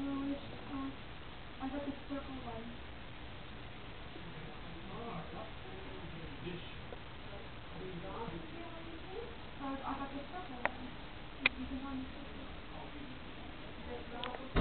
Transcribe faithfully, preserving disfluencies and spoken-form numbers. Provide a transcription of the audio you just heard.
yellowish, uh, I got the circle one. So I got the circle one. You can only